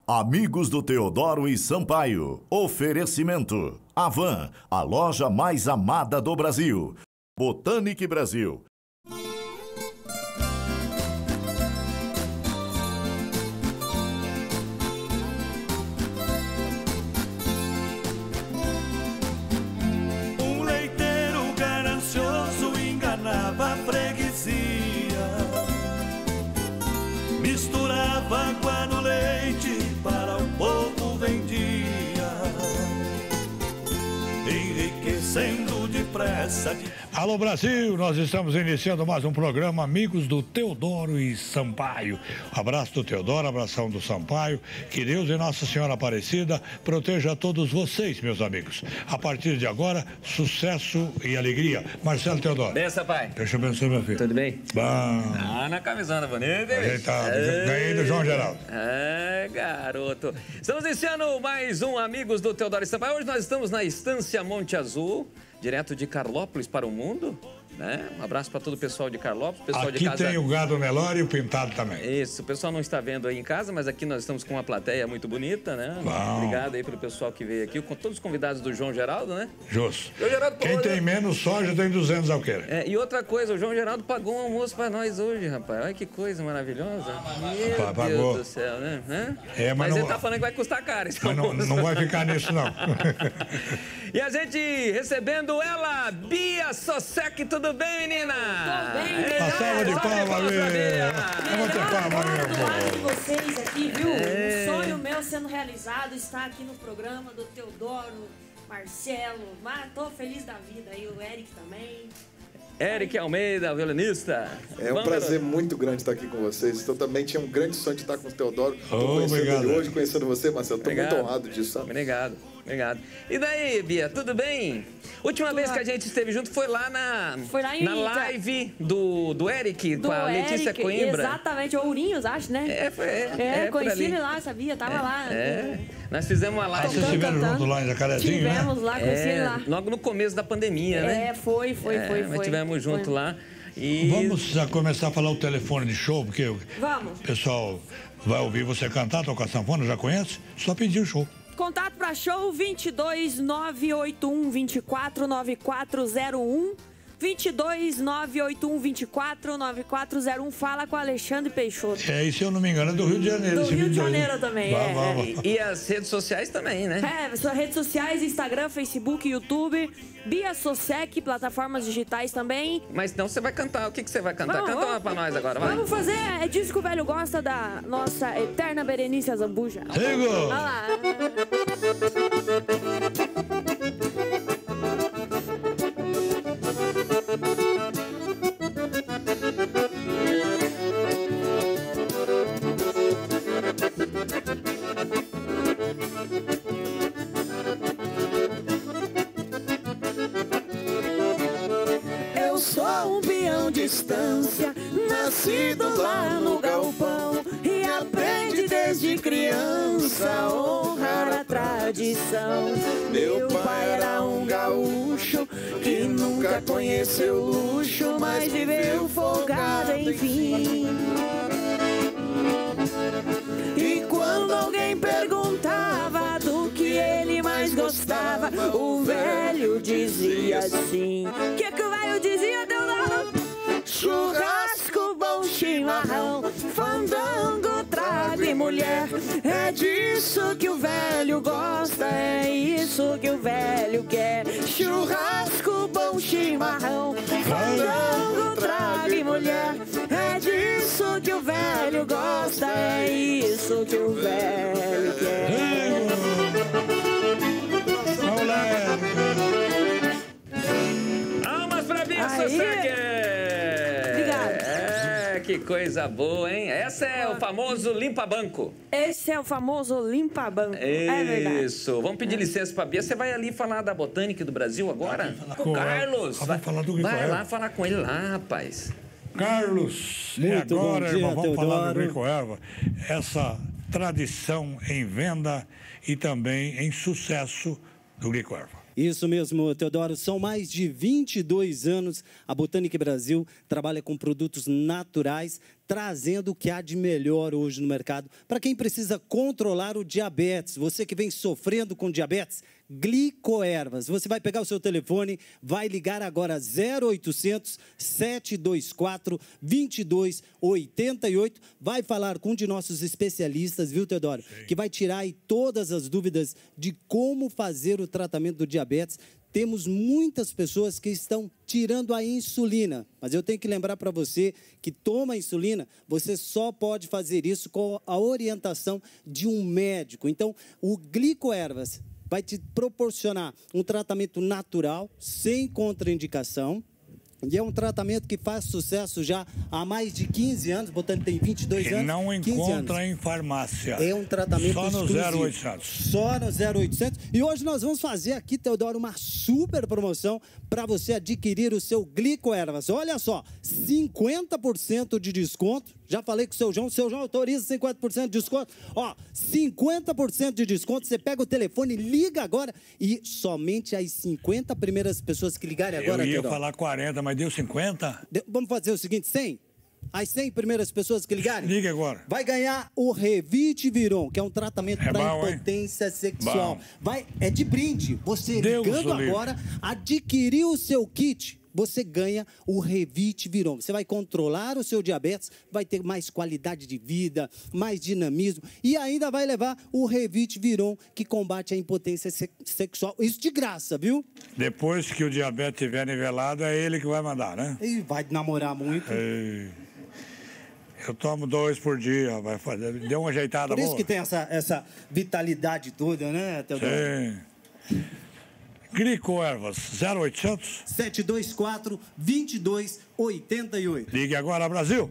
Amigos do Teodoro e Sampaio, oferecimento. Avan, a loja mais amada do Brasil. Botânic Brasil. Um leiteiro ganancioso enganava a freguesia, misturava água no leite, para o povo vendia, enriquecendo depressa. Alô Brasil, nós estamos iniciando mais um programa Amigos do Teodoro e Sampaio. Abraço do Teodoro, abração do Sampaio. Que Deus e Nossa Senhora Aparecida proteja todos vocês, meus amigos. A partir de agora, sucesso e alegria. Marcelo Teodoro. Benção, pai. Deixa eu abençoe, meu filho. Tudo bem? Bom. Ah, na camisona bonita, hein? Ganhei do João Geraldo. É, garoto. Estamos iniciando mais um Amigos do Teodoro e Sampaio. Hoje nós estamos na Estância Monte Azul, direto de Carlópolis para o mundo, né? Um abraço para todo o pessoal de Carlópolis, pessoal aqui de casa. Tem o gado Nelore e o pintado também. Isso, o pessoal não está vendo aí em casa, mas aqui nós estamos com uma plateia muito bonita, né? Bom. Obrigado aí pelo pessoal que veio aqui, com todos os convidados do João Geraldo, né? Justo. João Geraldo, quem tem menos soja tem 200 alqueires. É, e outra coisa, o João Geraldo pagou um almoço para nós hoje, rapaz. Olha que coisa maravilhosa. Meu pagou. Deus do céu, né? É, mas não, ele tá falando que vai custar caro. Mas não vai ficar nisso, não. E a gente recebendo ela, Bia Sosek. Tudo bem, menina? Tô bem, Uma salva de palmas, Bia. Vamos ter palmas, meu amor. De vocês aqui, viu? Um sonho meu sendo realizado, estar aqui no programa do Teodoro, Marcelo. Mas tô feliz da vida aí, o Eric também. Eric Almeida, violinista. É um prazer muito grande estar aqui com vocês. Eu também tinha um grande sonho de estar com o Teodoro. Estou conhecendo ele hoje, conhecendo você, Marcelo. Estou muito honrado disso, sabe? Obrigado. E daí, Bia, tudo bem? Última vez que a gente esteve junto foi lá na live do Eric, com a Letícia Coimbra. Exatamente, Ourinhos, acho, né? Conheci ele lá, sabia? Tava lá. Nós fizemos uma live. Vocês estiveram junto lá em Jacarezinho, né? Tivemos lá, conheci ele lá. Logo no começo da pandemia, né? Foi. Nós estivemos junto lá. E... Vamos já começar a falar o telefone de show, porque o pessoal vai ouvir você cantar, tocar sanfona, já conhece? Só pedir o show. Contato para show 22 981 24 9401. 22 981 24 9401. Fala com o Alexandre Peixoto. E se eu não me engano, é do Rio de Janeiro. Do Rio de Janeiro também, E as redes sociais também, né? Suas redes sociais, Instagram, Facebook, YouTube. Bia Sosek, plataformas digitais também. Mas então você vai cantar. O que você vai cantar? Canta uma pra nós agora, vai. Vamos fazer. É disso que o velho gosta, da nossa eterna Berenice Azambuja. Sigo! Olha lá. Eu sou um peão de estância, nascido lá no galpão, e aprendi desde criança a honrar a tradição. Meu pai era um gaúcho que nunca conheceu luxo, mas viveu folgado, enfim. E quando alguém perguntava do que ele mais gostava, o velho dizia assim. O que o velho dizia, Teodoro? Churrasco, bom chimarrão, fandango, trago e mulher. É disso que o velho gosta, é isso que o velho quer. Churrasco, bom chimarrão, fandango, trago e mulher. É disso que o velho gosta, é isso que o velho quer. Almas pra Bia Sosek! Que coisa boa, hein? Essa é o famoso limpa-banco. Esse é o famoso limpa-banco. É verdade. Isso. Vamos pedir licença pra Bia. Você vai ali falar da Botânica do Brasil agora? Com o Carlos. Vai falar do Vai lá falar com ele lá, rapaz. Carlos, muito agora, bom dia, irmão, vamos falar do Teodoro. Rico Erva. Essa tradição em venda e também em sucesso do Rico Erva. Isso mesmo, Teodoro. São mais de 22 anos. A Botânic Brasil trabalha com produtos naturais, trazendo o que há de melhor hoje no mercado. Para quem precisa controlar o diabetes, você que vem sofrendo com diabetes, Glicoervas. Você vai pegar o seu telefone, vai ligar agora 0800 724 2288, vai falar com um de nossos especialistas, viu, Teodoro? Sim. Que vai tirar aí todas as dúvidas de como fazer o tratamento do diabetes. Temos muitas pessoas que estão tirando a insulina, mas eu tenho que lembrar para você que toma insulina, você só pode fazer isso com a orientação de um médico. Então, o Glicoervas vai te proporcionar um tratamento natural, sem contraindicação. E é um tratamento que faz sucesso já há mais de 15 anos, Botânico tem 22 anos. E não encontra em farmácia. É um tratamento só no exclusivo. 0800. Só no 0800. E hoje nós vamos fazer aqui, Teodoro, uma super promoção para você adquirir o seu Glicoervas. Olha só, 50% de desconto. Já falei com o seu João autoriza 50% de desconto. Ó, 50% de desconto, você pega o telefone, liga agora e somente as 50 primeiras pessoas que ligarem agora, Eu ia Teodoro. falar 40, mas deu 50? Vamos fazer o seguinte, 100? As 100 primeiras pessoas que ligarem? Liga agora. Vai ganhar o Revitiviron, que é um tratamento para impotência sexual. É de brinde. Você ligando agora, adquirir o seu kit, você ganha o Revitiviron. Você vai controlar o seu diabetes, vai ter mais qualidade de vida, mais dinamismo e ainda vai levar o Revitiviron, que combate a impotência sexual. Isso de graça, viu? Depois que o diabetes estiver nivelado, é ele que vai mandar, né? E vai namorar muito. Eu tomo 2 por dia, vai fazer. Deu uma ajeitada boa. Por isso que tem essa vitalidade toda, né, Teodoro? Sim. Glicoervas, 0800 724 2288. Ligue agora, Brasil.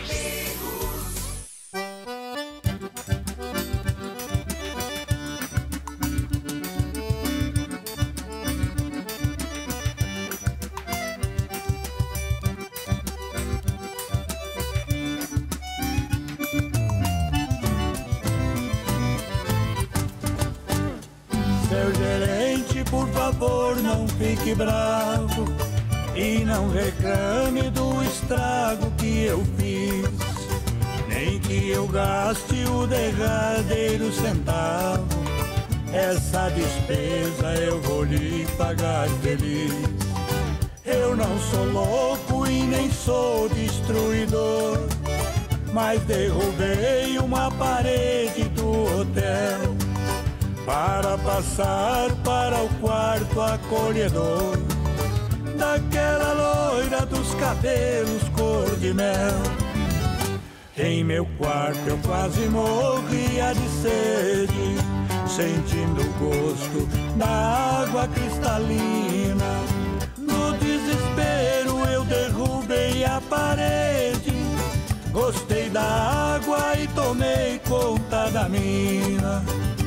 Seu gerente, por favor, não fique bravo e não reclame do estrago que eu fiz, nem que eu gaste o derradeiro centavo. Essa despesa eu vou lhe pagar feliz. Eu não sou louco e nem sou destruidor, mas derrubei uma parede do hotel para passar para o quarto acolhedor daquela loira dos cabelos cor de mel. Em meu quarto eu quase morria de sede, sentindo o gosto da água cristalina. No desespero eu derrubei a parede, gostei da água e tomei conta da mina.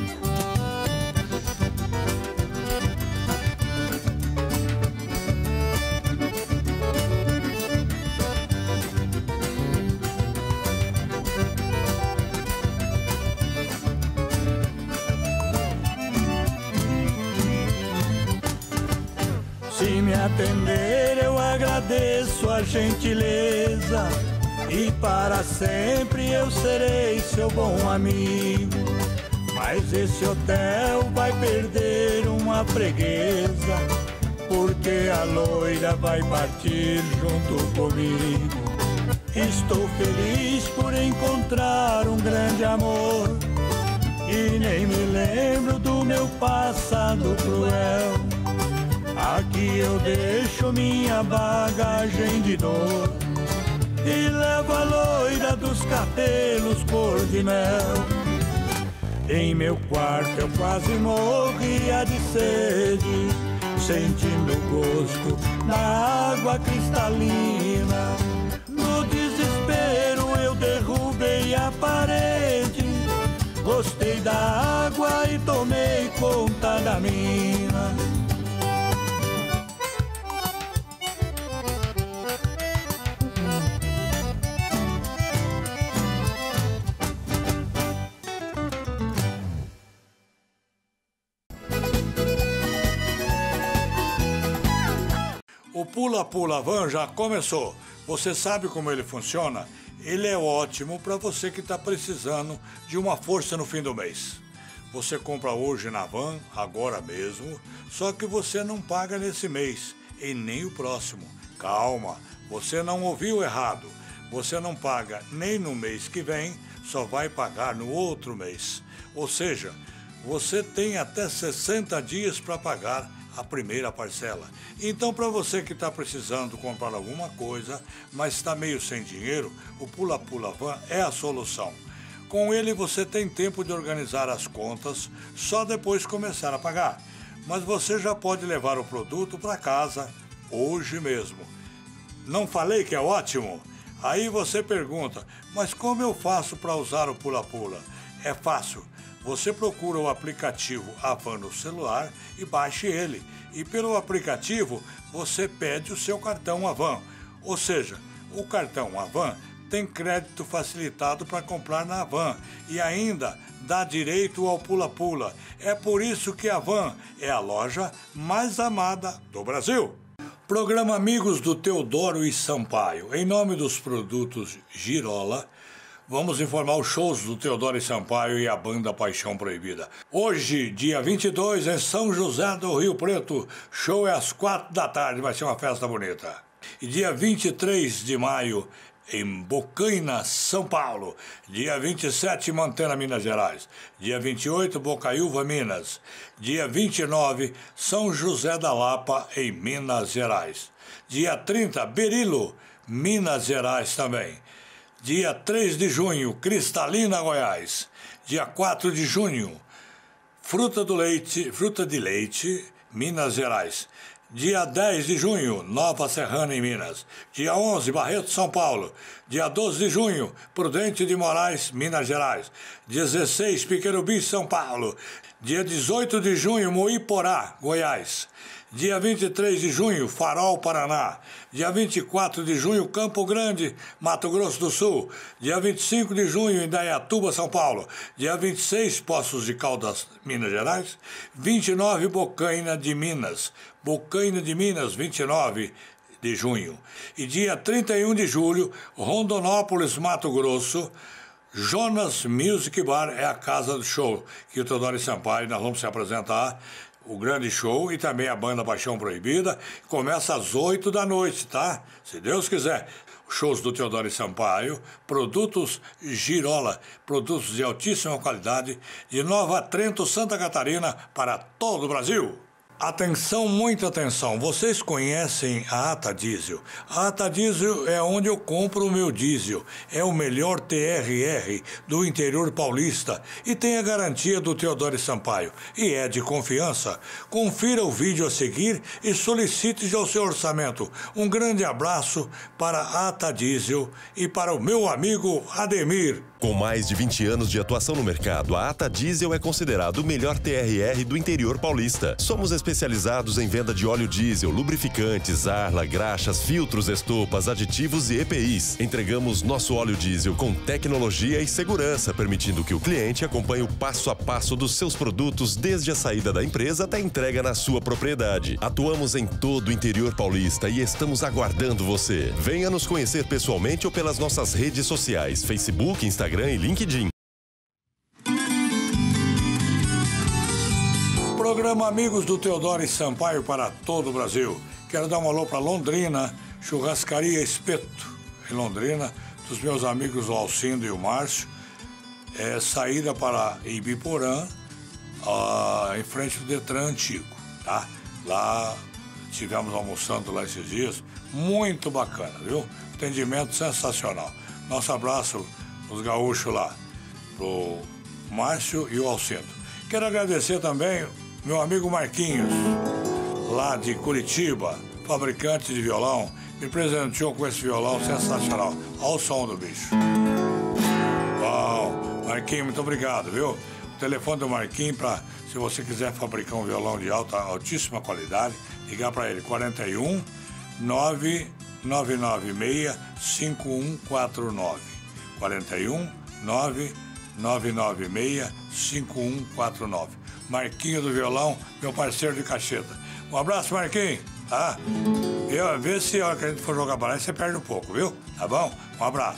Se me atender eu agradeço a gentileza e para sempre eu serei seu bom amigo. Mas esse hotel vai perder uma freguesa, porque a loira vai partir junto comigo. Estou feliz por encontrar um grande amor e nem me lembro do meu passado cruel. Aqui eu deixo minha bagagem de dor e levo a loira dos cabelos cor de mel. Em meu quarto eu quase morria de sede, sentindo o gosto da água cristalina. No desespero eu derrubei a parede, gostei da água e tomei conta da mina. O Pula Pula Van já começou. Você sabe como ele funciona? Ele é ótimo para você que está precisando de uma força no fim do mês. Você compra hoje na Van, agora mesmo, só que você não paga nesse mês e nem o próximo. Calma, você não ouviu errado. Você não paga nem no mês que vem, só vai pagar no outro mês. Ou seja, você tem até 60 dias para pagar a primeira parcela. Então, para você que está precisando comprar alguma coisa, mas está meio sem dinheiro, o Pula Pula Van é a solução. Com ele você tem tempo de organizar as contas, só depois começar a pagar. Mas você já pode levar o produto para casa hoje mesmo. Não falei que é ótimo? Aí você pergunta, mas como eu faço para usar o Pula Pula? É fácil. Você procura o aplicativo Avan no celular e baixe ele. E pelo aplicativo você pede o seu cartão Avan. Ou seja, o cartão Avan tem crédito facilitado para comprar na Avan e ainda dá direito ao Pula Pula. É por isso que a Avan é a loja mais amada do Brasil. Programa Amigos do Teodoro e Sampaio. Em nome dos produtos Girola, vamos informar os shows do Teodoro e Sampaio e a banda Paixão Proibida. Hoje, dia 22, em São José do Rio Preto, show é às 4 da tarde, vai ser uma festa bonita. E dia 23 de maio, em Bocaina, São Paulo. Dia 27, Mantena, Minas Gerais. Dia 28, Bocaiúva, Minas. Dia 29, São José da Lapa, em Minas Gerais. Dia 30, Berilo, Minas Gerais também. Dia 3 de junho, Cristalina, Goiás. Dia 4 de junho, Fruta de Leite, Minas Gerais. Dia 10 de junho, Nova Serrana, em Minas. Dia 11, Barreto, São Paulo. Dia 12 de junho, Prudente de Moraes, Minas Gerais. 16, Piquerubi, São Paulo. Dia 18 de junho, Moiporá, Goiás. Dia 23 de junho, Farol, Paraná. Dia 24 de junho, Campo Grande, Mato Grosso do Sul. Dia 25 de junho, Indaiatuba, São Paulo. Dia 26, Poços de Caldas, Minas Gerais. 29, Bocaina de Minas. Bocaina de Minas, 29 de junho. E dia 31 de julho, Rondonópolis, Mato Grosso. Jonas Music Bar é a casa do show que o Teodoro e Sampaio nós vamos se apresentar. O grande show e também a banda Paixão Proibida. Começa às 8 da noite, tá? Se Deus quiser. Shows do Teodoro e Sampaio, produtos Girola, produtos de altíssima qualidade, de Nova Trento, Santa Catarina, para todo o Brasil. Atenção, muita atenção. Vocês conhecem a Ata Diesel? A Ata Diesel é onde eu compro o meu diesel. É o melhor TRR do interior paulista e tem a garantia do Teodoro e Sampaio. E é de confiança. Confira o vídeo a seguir e solicite já o seu orçamento. Um grande abraço para a Ata Diesel e para o meu amigo Ademir. Com mais de 20 anos de atuação no mercado, a Ata Diesel é considerado o melhor TRR do interior paulista. Somos especializados em venda de óleo diesel, lubrificantes, arla, graxas, filtros, estopas, aditivos e EPIs. Entregamos nosso óleo diesel com tecnologia e segurança, permitindo que o cliente acompanhe o passo a passo dos seus produtos desde a saída da empresa até a entrega na sua propriedade. Atuamos em todo o interior paulista e estamos aguardando você. Venha nos conhecer pessoalmente ou pelas nossas redes sociais, Facebook, Instagram e LinkedIn. Programa Amigos do Teodoro e Sampaio para todo o Brasil. Quero dar um alô para Londrina, Churrascaria Espeto, em Londrina, dos meus amigos o Alcindo e o Márcio. Saída para Ibiporã, em frente do Detran Antigo, tá? Lá estivemos almoçando lá esses dias, muito bacana, viu? Atendimento sensacional. Nosso abraço os gaúchos lá, pro Márcio e o Alcindo. Quero agradecer também meu amigo Marquinhos, lá de Curitiba, fabricante de violão, me presenteou com esse violão sensacional. Olha o som do bicho. Uau, Marquinhos, muito obrigado, viu? O telefone do Marquinhos, se você quiser fabricar um violão de altíssima qualidade, ligar para ele, 41 996 5149. 41 996 5149. Marquinho do violão, meu parceiro de cacheta. Um abraço, Marquinho, tá? Vê se a hora que a gente for jogar baralho, você perde um pouco, viu? Tá bom? Um abraço.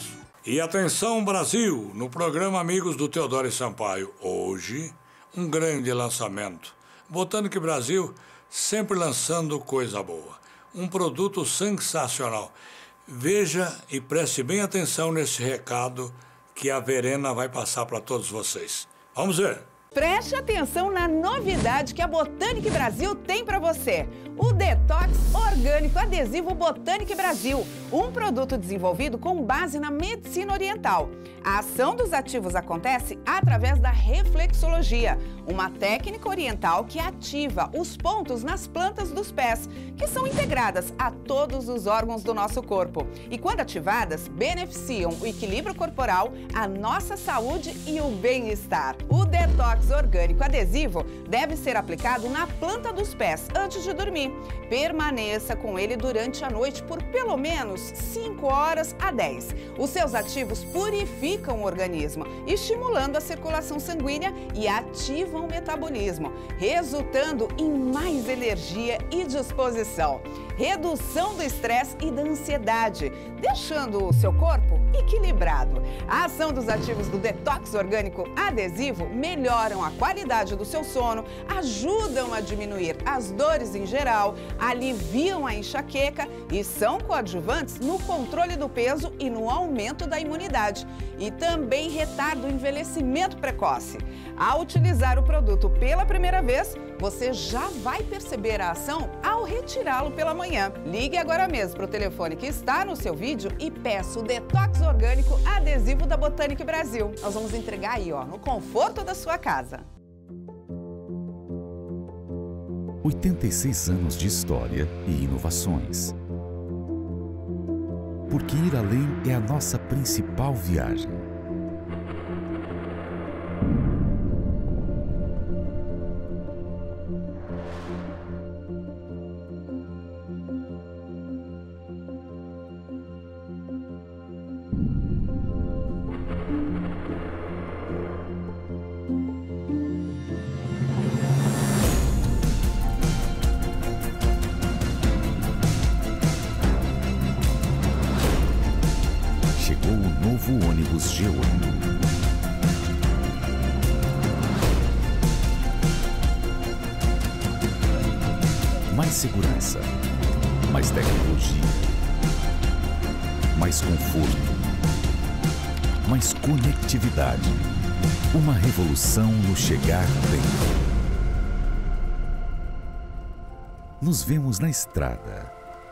E atenção, Brasil, no programa Amigos do Teodoro e Sampaio. Hoje, um grande lançamento. Botânica Brasil sempre lançando coisa boa. Um produto sensacional. Veja e preste bem atenção nesse recado que a Verena vai passar para todos vocês. Vamos ver. Preste atenção na novidade que a Botânica Brasil tem para você. O Detox Orgânico Adesivo Botânica Brasil, um produto desenvolvido com base na medicina oriental. A ação dos ativos acontece através da reflexologia, uma técnica oriental que ativa os pontos nas plantas dos pés, que são integradas a todos os órgãos do nosso corpo. E quando ativadas, beneficiam o equilíbrio corporal, a nossa saúde e o bem-estar. O Detox Orgânico Adesivo deve ser aplicado na planta dos pés antes de dormir. Permaneça com ele durante a noite por pelo menos 5 horas a 10. Os seus ativos purificam o organismo, estimulando a circulação sanguínea e ativam o metabolismo, resultando em mais energia e disposição. Redução do estresse e da ansiedade, deixando o seu corpo equilibrado. A ação dos ativos do Detox Orgânico Adesivo melhoram a qualidade do seu sono, ajudam a diminuir as dores em geral, aliviam a enxaqueca e são coadjuvantes no controle do peso e no aumento da imunidade. E também retardam o envelhecimento precoce. Ao utilizar o produto pela primeira vez, você já vai perceber a ação ao retirá-lo pela manhã. Ligue agora mesmo para o telefone que está no seu vídeo e peça o Detox Orgânico Adesivo da Botânica Brasil. Nós vamos entregar aí, ó, no conforto da sua casa. 86 anos de história e inovações. Porque ir além é a nossa principal viagem. Novo ônibus G8. Mais segurança, mais tecnologia, mais conforto, mais conectividade. Uma revolução no chegar bem. Nos vemos na estrada.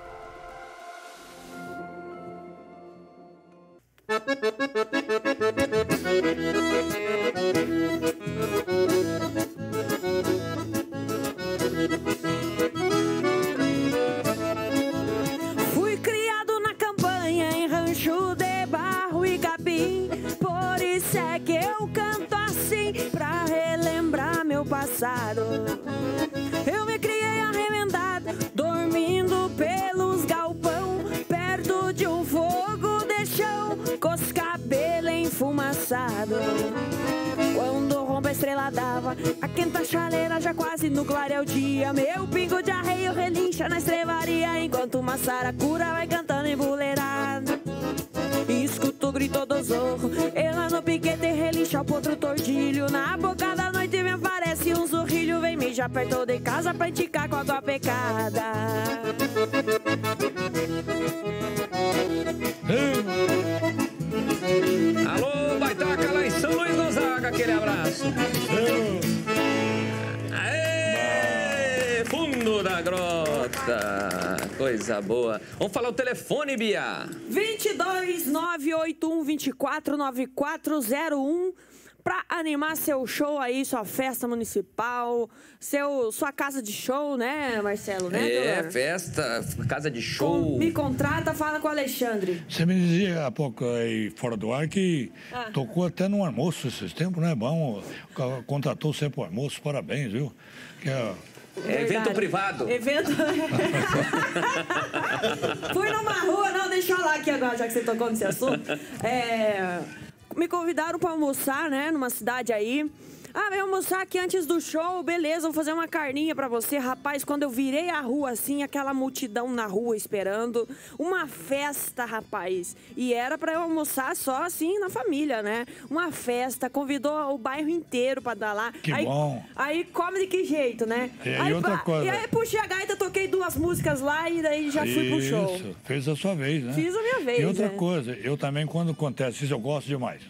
Fui criado na campanha em rancho de barro e capim, por isso é que eu canto assim pra relembrar meu passado. Eu me criei arremendada, dormindo pelos galpão, perto de um fogo de chão, com os cabelos enfumaçados. Quando rompe a estrela d'alva, a quenta chaleira já quase no clareio dia. Meu pingo de arreio relincha na estrevaria, enquanto uma saracura vai cantando embuleirada. Escuto o grito do zorro, ela no piquete relincha o potro tordilho. Na boca da noite me aparece um zorrilho, vem mijar perto de casa pra enticar com água pecada. Alô, Baitaca, lá em São Luís Gonzaga, aquele abraço. Aê, fundo da grota, coisa boa. Vamos falar o telefone, Bia. 22-981-24-9401 para animar seu show aí, sua festa municipal, sua casa de show, né, Marcelo? Né, é, festa, casa de show. Me contrata, fala com o Alexandre. Você me dizia há pouco aí, fora do ar, que tocou até no almoço esses tempos, né? Bom, contratou sempre o almoço, parabéns, viu? Que é evento privado. Evento... Fui numa rua, não, deixa eu falar aqui agora, já que você tocou nesse assunto. Me convidaram para almoçar, né, numa cidade aí. Ah, vai almoçar aqui antes do show, beleza, vou fazer uma carninha pra você. Rapaz, quando eu virei a rua assim, aquela multidão na rua esperando, uma festa, rapaz. E era pra eu almoçar só assim na família, né? Uma festa, convidou o bairro inteiro pra dar lá. Que aí, bom. Aí come de que jeito, né? E outra coisa. E aí puxei a gaita, toquei 2 músicas lá e daí já fui pro show. Isso, fez a sua vez, né? Fiz a minha vez, E outra né? coisa, eu também, quando acontece isso, eu gosto demais.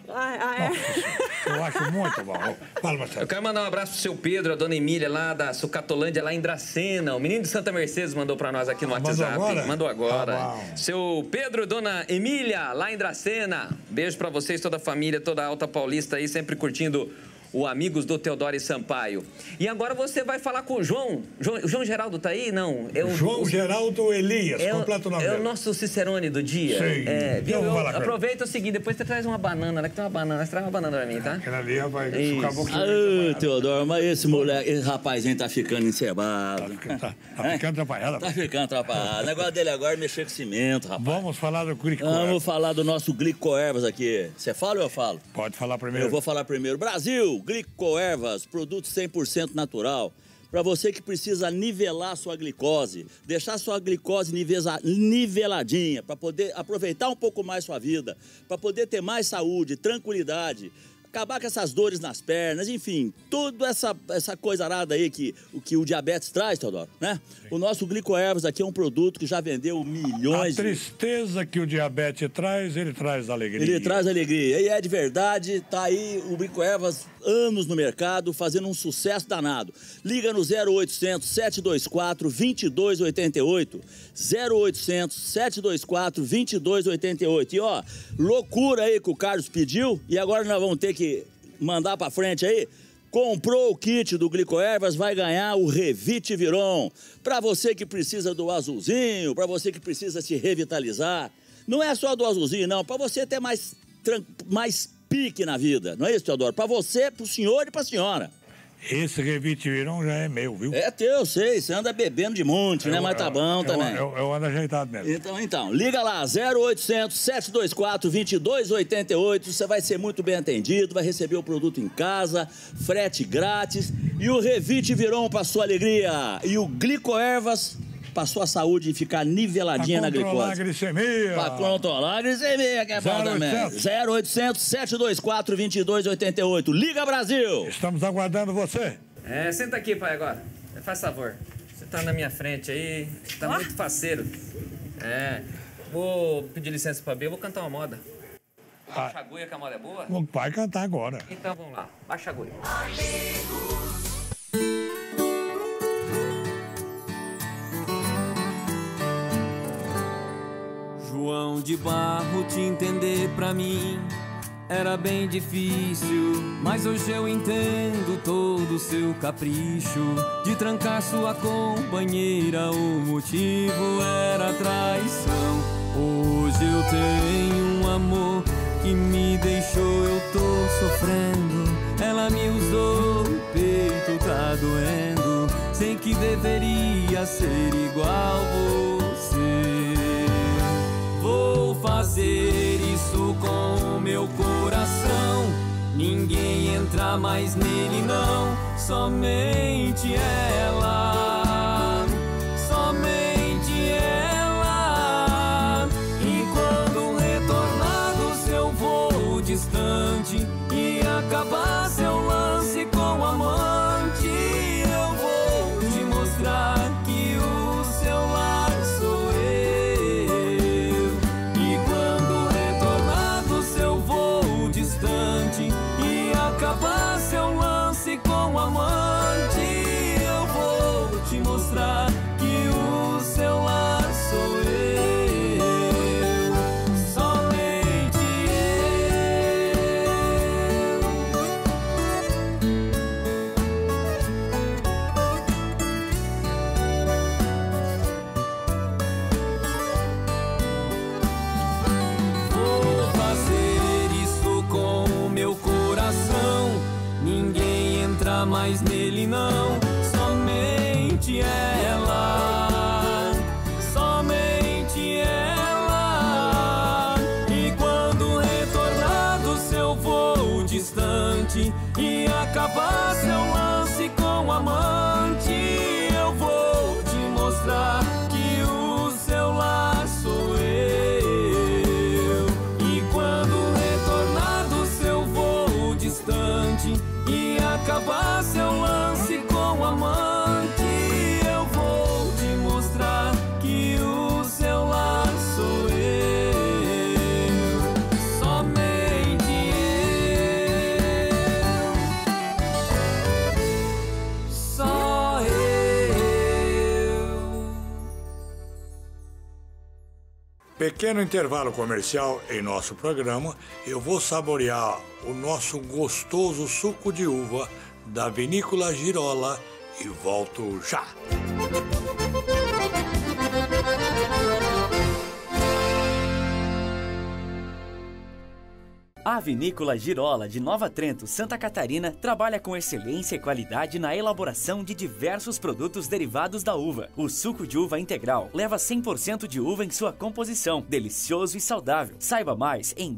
Eu acho muito bom. Fala, Marcelo. Eu quero mandar um abraço pro seu Pedro, a dona Emília, lá da Sucatolândia, lá em Dracena. O menino de Santa Mercedes mandou pra nós aqui no WhatsApp. Mandou agora? Tá Seu Pedro, dona Emília, lá em Dracena. Beijo pra vocês, toda a família, toda a Alta Paulista aí, sempre curtindo o Amigos do Teodoro e Sampaio. E agora você vai falar com o João. João Geraldo tá aí? Não. João Geraldo Elias, completo nome É dele. o nosso Cicerone do dia. Sim. Viu? Aproveita o seguinte, depois você traz uma banana, né? Que tem uma banana. Você traz uma banana pra mim, tá? Aquela ali vai ficar a boca. Ô, Teodoro, mas esse moleque, esse rapazinho tá ficando encebado. Tá ficando atrapalhado. Tá ficando atrapalhado. O negócio dele agora é mexer com cimento, rapaz. Vamos falar do Glicoervas. Vamos falar do nosso Glicoervas aqui. Você fala ou eu falo? Pode falar primeiro. Eu vou falar primeiro. Brasil, Glicoervas, produto 100% natural. Para você que precisa nivelar sua glicose, deixar sua glicose niveladinha, para poder aproveitar um pouco mais sua vida, para poder ter mais saúde, tranquilidade, acabar com essas dores nas pernas, enfim, toda essa coisa arada aí que o diabetes traz, Teodoro, né? Sim. O nosso Glicoervas aqui é um produto que já vendeu milhões. A tristeza que o diabetes traz, ele traz alegria. Ele traz alegria, e é de verdade, tá aí o Glicoervas, anos no mercado, fazendo um sucesso danado. Liga no 0800 724 2288, 0800 724 2288. E ó, loucura aí que o Carlos pediu, e agora nós vamos ter que mandar pra frente aí. Comprou o kit do Glicoervas, vai ganhar o Revite Viron. Pra você que precisa do azulzinho, pra você que precisa se revitalizar. Não é só do azulzinho, não. Pra você ter mais pique na vida. Não é isso, Teodoro? Pra você, pro senhor e pra senhora. Esse Revite Viron já é meu, viu? É teu, eu sei. Você anda bebendo de monte, né? Mas tá bom também. Eu ando ajeitado mesmo. Então, liga lá, 0800 724 2288. Você vai ser muito bem atendido, vai receber o produto em casa, frete grátis. E o Revite Viron pra sua alegria. E o Glicoervas pra sua saúde e ficar niveladinha na glicose. Pra controlar a glicemia. Pra controlar a glicemia, que é bom também. 0800 724 2288. Liga, Brasil! Estamos aguardando você. Senta aqui, pai, agora. Faz favor. Você tá na minha frente aí, tá muito faceiro. Vou pedir licença pra B, eu vou cantar uma moda. Baixa a agulha que a moda é boa? O pai cantar agora. Então vamos lá, baixa a agulha. João de Barro, te entender pra mim era bem difícil, mas hoje eu entendo todo o seu capricho de trancar sua companheira. O motivo era traição. Hoje eu tenho um amor que me deixou, eu tô sofrendo. Ela me usou, o peito tá doendo. Sei que deveria ser igual você. Vou fazer isso com o meu coração. Ninguém entra mais nele, não. Somente ela. Somente ela. E quando retornar do seu voo distante e acabar seu lance com amante, eu vou te mostrar que o seu lar sou eu. E acabar seu lance com amante, eu vou te mostrar que o seu lar sou eu. Somente vou fazer isso com o meu coração. Ninguém entra mais nele, não. Somente ela. Somente ela. E quando retornar do seu voo distante e acabar acabar seu lance com amante, eu vou te mostrar que o seu lar sou eu. E quando retornar do seu voo distante e acabar seu lance com amante, eu vou te mostrar que o seu lar sou eu. Somente eu. Só eu. Pequeno intervalo comercial em nosso programa. Eu vou saborear o nosso gostoso suco de uva da Vinícola Girola e volto já. A Vinícola Girola de Nova Trento, Santa Catarina, trabalha com excelência e qualidade na elaboração de diversos produtos derivados da uva. O suco de uva integral leva 100% de uva em sua composição, delicioso e saudável. Saiba mais em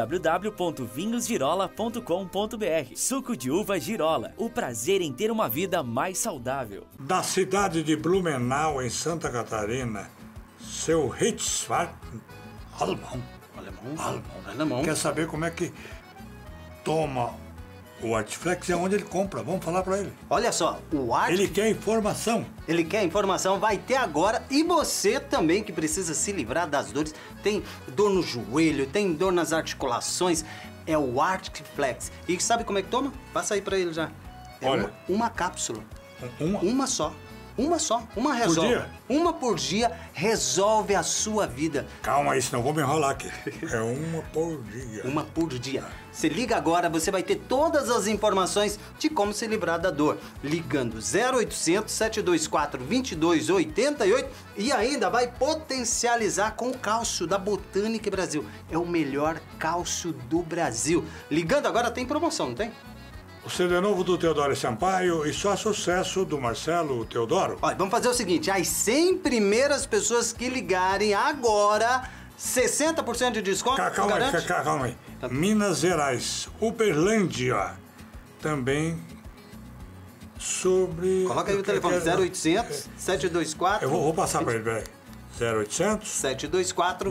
www.vinhosgirola.com.br. Suco de uva Girola, o prazer em ter uma vida mais saudável. Da cidade de Blumenau, em Santa Catarina, seu Hitzfart alemão. Alemão. Quer saber como é que toma o Artiflex e onde ele compra? Vamos falar para ele. Olha só, o Artiflex... Ele quer informação. Ele quer informação, vai ter agora. E você também que precisa se livrar das dores. Tem dor no joelho, tem dor nas articulações. É o Artiflex. E sabe como é que toma? Passa aí para ele já. É Olha. uma cápsula. Uma só. Uma resolve. Por dia? Uma por dia resolve a sua vida. Calma aí, senão eu vou me enrolar aqui. É uma por dia. Uma por dia. Se liga agora, você vai ter todas as informações de como se livrar da dor. Ligando 0800 724 2288 e ainda vai potencializar com o cálcio da Botânica Brasil. É o melhor cálcio do Brasil. Ligando agora tem promoção, não tem? O CD novo do Teodoro Sampaio e só sucesso do Marcelo Teodoro. Olha, vamos fazer o seguinte, as 100 primeiras pessoas que ligarem agora, 60% de desconto, Calma aí. Minas Gerais, Uberlândia, também sobre... Coloca aí o telefone, 0800 724... Eu vou passar para ele, peraí. 0800 724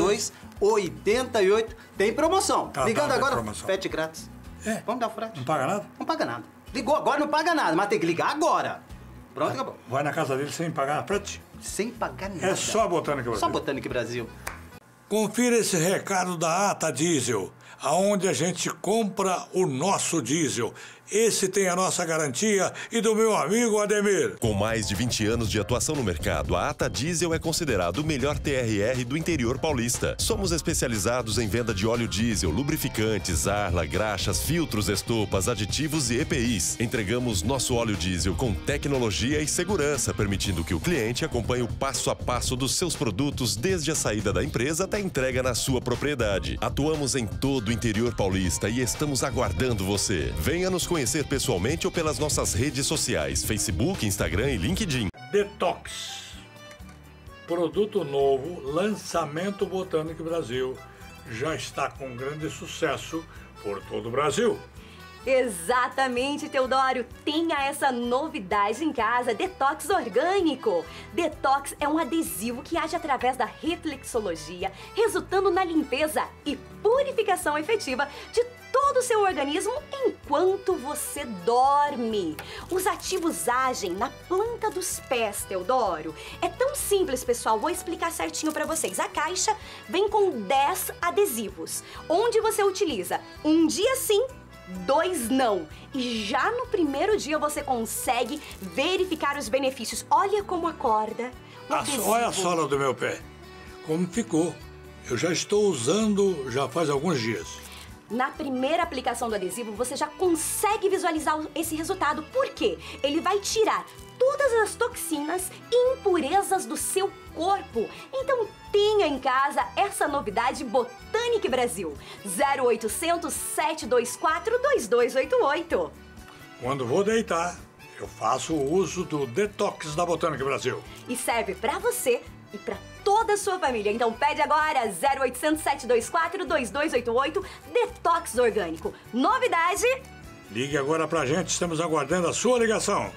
2288. Tem promoção. Ligando agora, promoção. frete grátis. Vamos dar o frete. Não paga nada? Não paga nada. Ligou agora, não paga nada, mas tem que ligar agora. Pronto, acabou. Vai na casa dele sem pagar frete? Sem pagar nada. É só a Botânica Brasil. Só Botânica Brasil. Confira esse recado da Ata Diesel, aonde a gente compra o nosso diesel. Esse tem a nossa garantia e do meu amigo Ademir. Com mais de 20 anos de atuação no mercado, a Ata Diesel é considerado o melhor TRR do interior paulista. Somos especializados em venda de óleo diesel, lubrificantes, arla, graxas, filtros, estopas, aditivos e EPIs. Entregamos nosso óleo diesel com tecnologia e segurança, permitindo que o cliente acompanhe o passo a passo dos seus produtos desde a saída da empresa até a entrega na sua propriedade. Atuamos em todo o interior paulista e estamos aguardando você. Venha nos conhecer pessoalmente ou pelas nossas redes sociais, Facebook, Instagram e LinkedIn. Detox. Produto novo, lançamento Botânica Brasil. Já está com grande sucesso por todo o Brasil. Exatamente, Teodoro. Tenha essa novidade em casa, Detox Orgânico. Detox é um adesivo que age através da reflexologia, resultando na limpeza e purificação efetiva de todo o seu organismo enquanto você dorme. Os ativos agem na planta dos pés, Teodoro. É tão simples, pessoal. Vou explicar certinho pra vocês. A caixa vem com 10 adesivos, onde você utiliza um dia sim, 2 não. E já no primeiro dia você consegue verificar os benefícios. Olha como acorda. Olha a sola do meu pé. Como ficou. Eu já estou usando já faz alguns dias. Na primeira aplicação do adesivo, você já consegue visualizar esse resultado. Por quê? Ele vai tirar todas as toxinas e impurezas do seu corpo. Então tenha em casa essa novidade Botânica Brasil. 0800 724 2288. Quando vou deitar, eu faço o uso do Detox da Botânica Brasil. E serve pra você e pra toda a sua família. Então pede agora 0800 724 2288 Detox Orgânico. Novidade Ligue agora pra gente, estamos aguardando a sua ligação.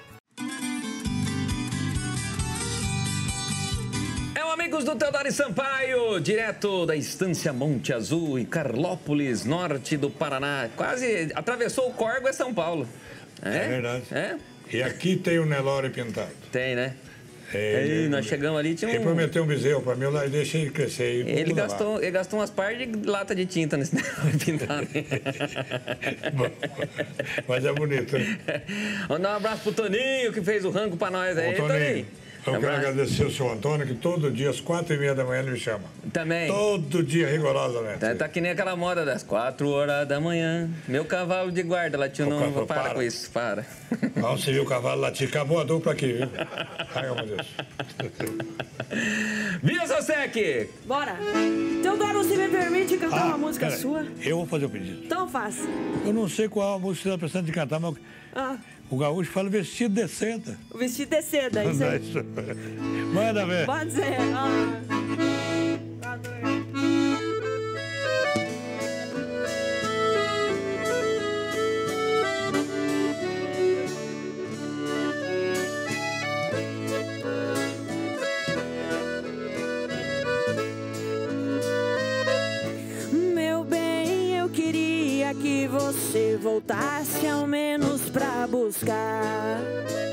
Amigos do Teodoro Sampaio, direto da Estância Monte Azul, em Carlópolis, norte do Paraná. Quase atravessou o Córrego, é São Paulo. É verdade. E aqui tem o Nelore pintado. Tem, né? Nós chegamos ali, tinha Ele prometeu um bezerro pra mim, eu lá deixei ele crescer. Ele gastou umas par de lata de tinta nesse Nelore pintado. Mas é bonito, né? Vamos dar um abraço pro Toninho, que fez o rango pra nós aí. Toninho. Eu quero agradecer o seu Antônio, que todo dia, às 4h30 da manhã, ele me chama. Também. Todo dia, rigorosamente. Tá que nem aquela moda das 4 horas da manhã. Meu cavalo de guarda, Latino, não para com isso, para. Não, você viu o cavalo latir, acabou a dupla aqui, viu? Ai, meu Deus. Bia Sosek! Bora! Teodoro, você me permite cantar uma música sua? Eu vou fazer o pedido. Então faça. Eu não sei qual a música você está pensando de cantar, mas... O gaúcho fala vestido de seda. O vestido de seda, isso aí. Manda ver. Pode ser. Meu bem, eu queria que você voltasse ao menos pra buscar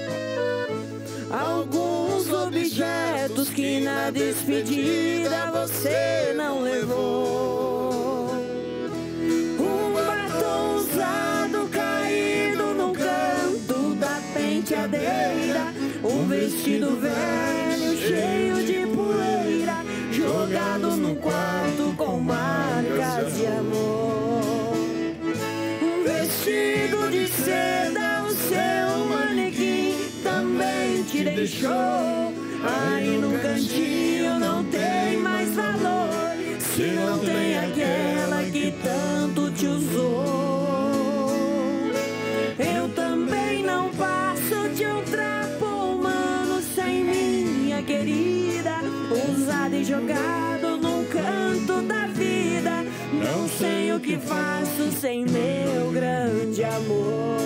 alguns objetos que na despedida você não levou. Um batom usado caído no canto da penteadeira, um vestido velho cheio de poeira jogado no quarto com marcas de amor. Um vestido de seda, o seu manequim também te deixou. Aí no cantinho não tem mais valor, se não tem aquela que tanto te usou. Eu também não passo de um trapo humano sem minha querida, usado e jogado num canto da vida. Não sei o que faço sem meu grande amor.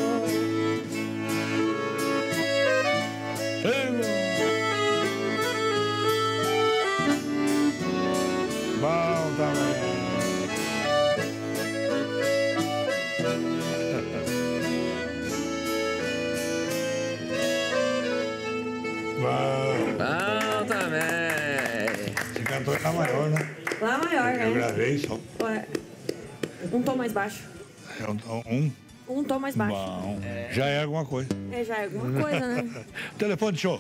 Bom também. Bom também. Você cantou Lá Maior, né? Lá Maior, né? Eu gravei só. Um tom mais baixo. Um tom mais baixo. Bom, já é alguma coisa. Já é alguma coisa, né? Telefone de show.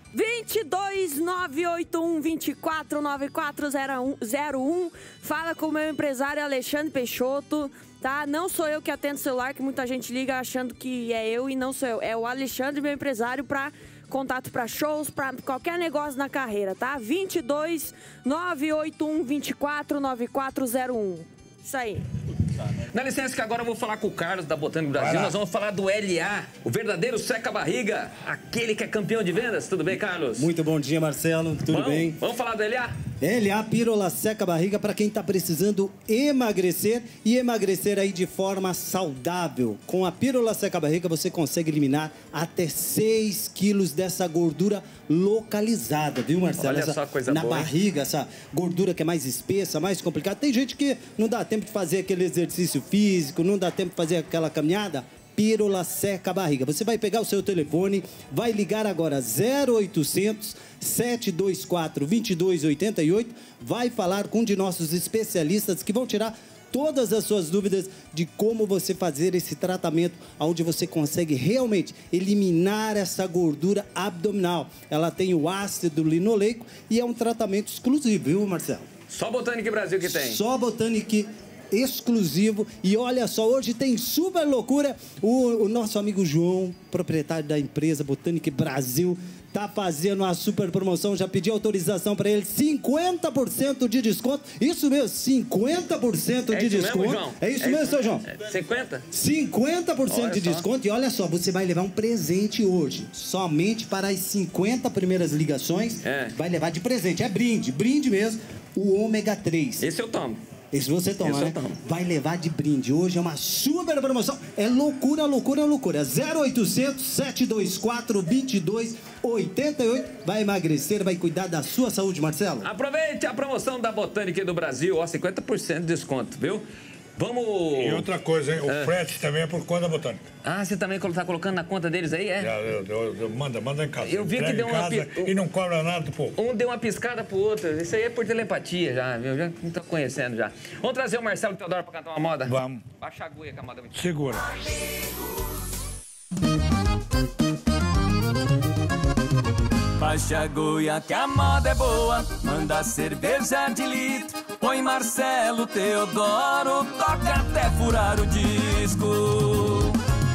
22-981-24-9401. Fala com o meu empresário Alexandre Peixoto, tá? Não sou eu que atendo o celular, que muita gente liga achando que é eu e não sou eu. É o Alexandre, meu empresário, para contato para shows, para qualquer negócio na carreira, tá? 22-981-24-9401. Isso aí. Dá licença que agora eu vou falar com o Carlos da Botânico Brasil. Nós vamos falar do LA, o verdadeiro seca-barriga, aquele que é campeão de vendas. Tudo bem, Carlos? Muito bom dia, Marcelo. Tudo bem? Vamos falar do LA? LA Pílula Seca-Barriga para quem está precisando emagrecer e emagrecer aí de forma saudável. Com a Pílula Seca-Barriga você consegue eliminar até 6 quilos dessa gordura localizada, viu, Marcelo? Olha só, coisa na boa, barriga, essa gordura que é mais espessa, mais complicada. Tem gente que não dá tempo de fazer aquele exercício físico, não dá tempo de fazer aquela caminhada. Pílula Seca-Barriga. Você vai pegar o seu telefone, vai ligar agora 0800 724 2288, vai falar com um de nossos especialistas que vão tirar todas as suas dúvidas de como você fazer esse tratamento, onde você consegue realmente eliminar essa gordura abdominal. Ela tem o ácido linoleico e é um tratamento exclusivo, viu, Marcelo? Só Botânico Brasil que tem. Só Botânico exclusivo. E olha só, hoje tem super loucura. O nosso amigo João, proprietário da empresa Botânico Brasil, tá fazendo uma super promoção. Já pedi autorização para ele, 50% de desconto. Isso mesmo, 50% de desconto. Mesmo, João? É isso mesmo, seu João? 50? 50% de desconto. E olha só, você vai levar um presente hoje. Somente para as 50 primeiras ligações. Vai levar de presente. É brinde mesmo. O ômega 3. Esse eu tomo. E se você tomar, né, vai levar de brinde. Hoje é uma super promoção. É loucura, loucura, loucura. 0800 724 2288. Vai emagrecer, vai cuidar da sua saúde, Marcelo. Aproveite a promoção da Botânica do Brasil. Ó, 50% de desconto, viu? Vamos... E outra coisa, hein? O frete também é por conta da Botânica. Ah, você também tá colocando na conta deles aí, é? Manda em casa. Eu vi que deu uma... E não cobra nada do povo. Um deu uma piscada pro outro. Isso aí é por telepatia já, viu? Já não tô conhecendo já. Vamos trazer o Marcelo Teodoro pra cantar uma moda? Vamos. Baixa a agulha que a moda é muito... Segura. Baixa a agulha que a moda é boa, manda cerveja de litro, põe Marcelo Teodoro, toca até furar o disco.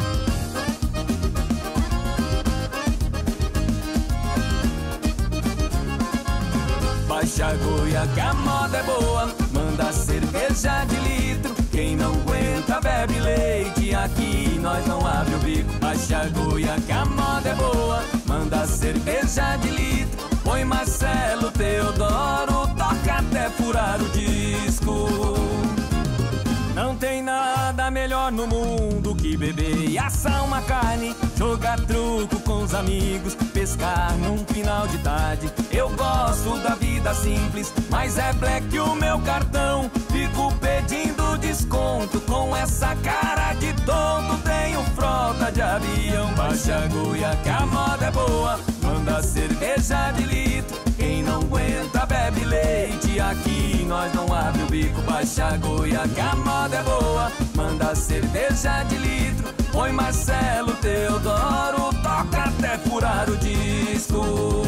Baixa a agulha que a moda é boa, manda cerveja de litro, quem não aguenta bebe leite, aqui nós não abre o bico. Baixa a agulha que a moda é boa, manda cerveja de litro, põe Marcelo Teodoro, toca até furar o disco. Não tem nada melhor no mundo que beber e assar uma carne, jogar truco com os amigos, pescar num final de tarde. Eu gosto da vida simples, mas é black o meu cartão. Fico pedindo desconto com essa cara de tonto. Tenho frota de avião. Baixa a agulha que a moda é boa, manda cerveja de litro, quem não aguenta bebe leite, aqui nós não abre o bico. Baixa a agulha que a moda é boa, manda cerveja de litro, põe Marcelo Teodoro, toca até furar o disco.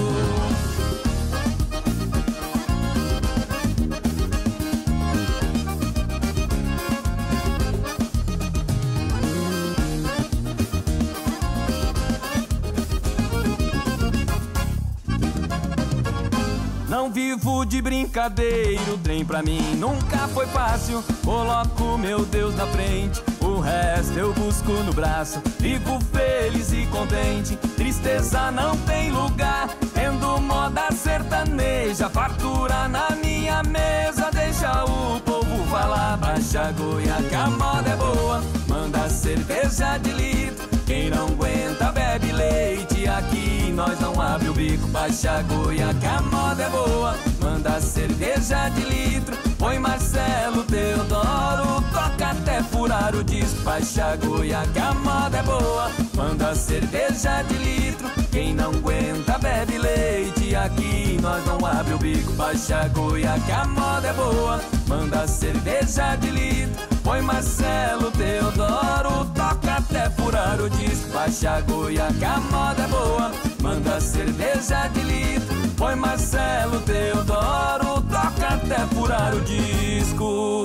Não vivo de brincadeira, o trem pra mim nunca foi fácil. Coloco meu Deus na frente, o resto eu busco no braço. Vivo feliz e contente, tristeza não tem lugar. Tendo moda sertaneja, fartura na minha mesa. Deixa o povo falar. Baixa a agulha que a moda é boa, manda cerveja de litro, quem não aguenta bebe leite, aqui nós não abre o bico. Baixa a agulha que a moda é boa, manda cerveja de litro, põe Marcelo Teodoro, toca até furar o disco. Baixa a agulha que a moda é boa, manda cerveja de litro, quem não aguenta bebe leite, aqui nós não abre o bico. Baixa a agulha que a moda é boa, manda cerveja de litro, põe Marcelo Teodoro, toca até furar o disco. Baixa a agulha que a moda é boa, manda cerveja de litro, põe Marcelo Teodoro, toca até furar o disco.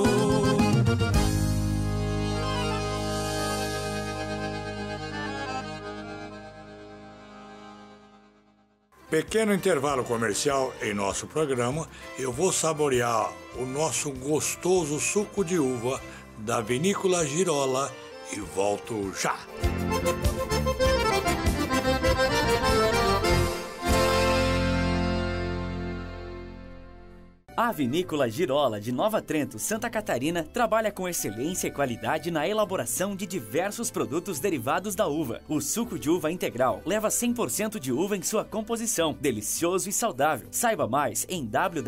Pequeno intervalo comercial em nosso programa. Eu vou saborear o nosso gostoso suco de uva da Vinícola Girola e volto já. A Vinícola Girola de Nova Trento, Santa Catarina, trabalha com excelência e qualidade na elaboração de diversos produtos derivados da uva. O suco de uva integral leva 100% de uva em sua composição, delicioso e saudável. Saiba mais em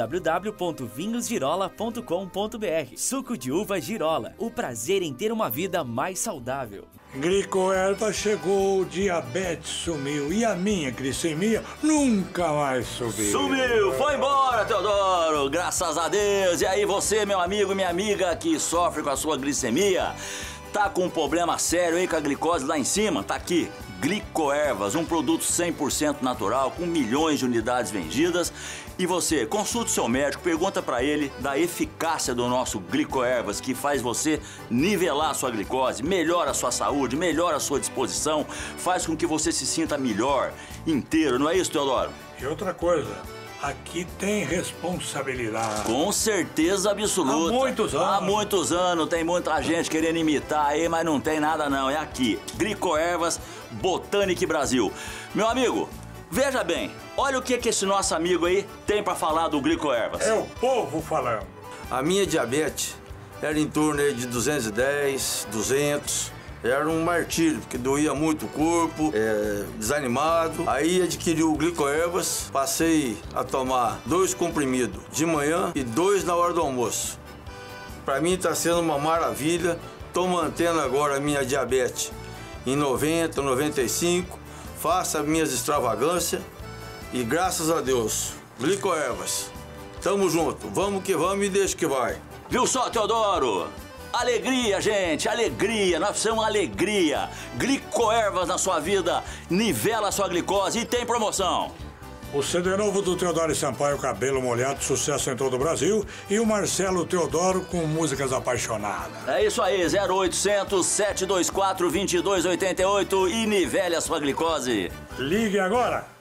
www.vinhosgirola.com.br. Suco de uva Girola, o prazer em ter uma vida mais saudável. Glicoerva chegou, o diabetes sumiu e a minha glicemia nunca mais subiu. Sumiu, foi embora, Teodoro, graças a Deus. E aí você, meu amigo, minha amiga que sofre com a sua glicemia, tá com um problema sério aí com a glicose lá em cima? Tá aqui, Glicoervas, um produto 100% natural, com milhões de unidades vendidas. E você, consulte seu médico, pergunta pra ele da eficácia do nosso Glicoervas, que faz você nivelar a sua glicose, melhora a sua saúde, melhora a sua disposição, faz com que você se sinta melhor, inteiro, não é isso, Teodoro? E outra coisa, aqui tem responsabilidade. Com certeza absoluta. Há muitos anos. Há muitos anos, tem muita gente querendo imitar aí, mas não tem nada não, é aqui, Glicoervas, Botânica Brasil. Meu amigo, veja bem, olha o que esse nosso amigo aí tem pra falar do Glicoervas. É o povo falando. A minha diabetes era em torno aí de 210, 200. Era um martírio, porque doía muito o corpo, desanimado. Aí adquiri o Glicoervas, passei a tomar 2 comprimidos de manhã e 2 na hora do almoço. Para mim está sendo uma maravilha. Estou mantendo agora a minha diabetes em 90, 95. Faço as minhas extravagâncias e graças a Deus, Glicoervas, tamo junto. Vamos que vamos e deixa que vai. Viu só, Teodoro? Alegria, gente, alegria, nós precisamos de alegria. Glicoervas na sua vida, nivela a sua glicose e tem promoção. O CD novo do Teodoro Sampaio, Cabelo Molhado, sucesso em todo o Brasil. E o Marcelo Teodoro com músicas apaixonadas. É isso aí, 0800 724 2288 e nivele a sua glicose. Ligue agora!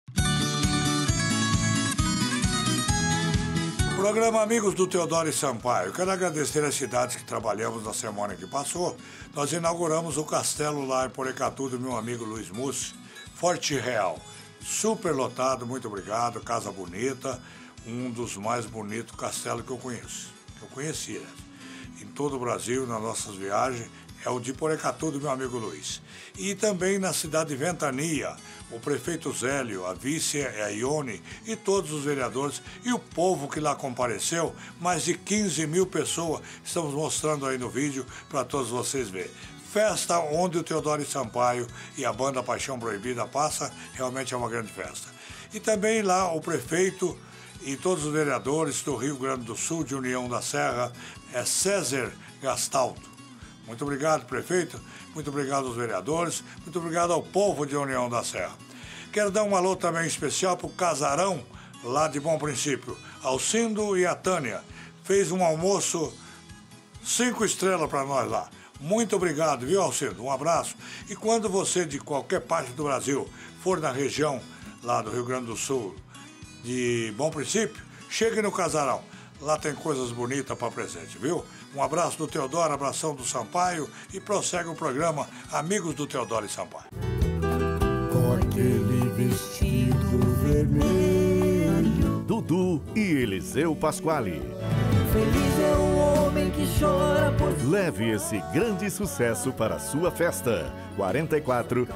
Programa Amigos do Teodoro Sampaio. Quero agradecer as cidades que trabalhamos na semana que passou. Nós inauguramos o castelo lá em Porecatu do meu amigo Luiz Mussi, Forte Real. Super lotado, muito obrigado, casa bonita, um dos mais bonitos castelos que eu conheço. Que eu conhecia, né? Em todo o Brasil, nas nossas viagens, é o de Porecatu do meu amigo Luiz. E também na cidade de Ventania, o prefeito Zélio, a vice a Ione e todos os vereadores e o povo que lá compareceu, mais de 15 mil pessoas, estamos mostrando aí no vídeo para todos vocês verem. Festa onde o Teodoro Sampaio e a banda Paixão Proibida passa, realmente é uma grande festa. E também lá o prefeito e todos os vereadores do Rio Grande do Sul, de União da Serra, é César Gastaldo. Muito obrigado, prefeito, muito obrigado aos vereadores, muito obrigado ao povo de União da Serra. Quero dar um alô também especial para o Casarão, lá de Bom Princípio. Alcindo e a Tânia, fez um almoço 5 estrelas para nós lá. Muito obrigado, viu, Alcindo? Um abraço. E quando você, de qualquer parte do Brasil, for na região lá do Rio Grande do Sul, de Bom Princípio, chegue no Casarão. Lá tem coisas bonitas para presente, viu? Um abraço do Teodoro, abração do Sampaio e prossegue o programa Amigos do Teodoro e Sampaio. Com aquele vestido vermelho, Dudu e Eliseu Pasquale. Feliz é o homem que chora por... Leve esse grande sucesso para a sua festa. 44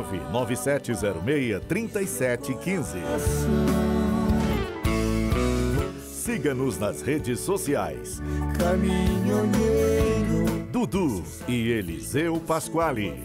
99706 3715. Siga-nos nas redes sociais. caminhoneiro, Dudu e Eliseu Pasquale.